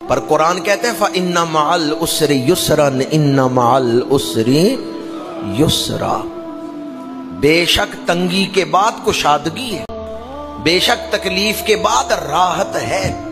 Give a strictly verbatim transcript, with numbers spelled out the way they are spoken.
पर कुरान कहते हैं फ़ इन्ना मअल उसरि युसरन, इन्ना मअल उसरि युसरा। बेशक तंगी के बाद कुशादगी है, बेशक तकलीफ के बाद राहत है।